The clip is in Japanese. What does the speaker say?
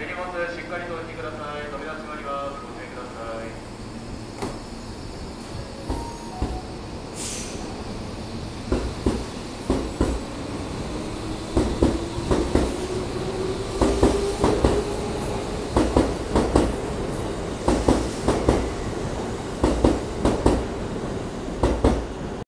手荷物しっかりとお引きください。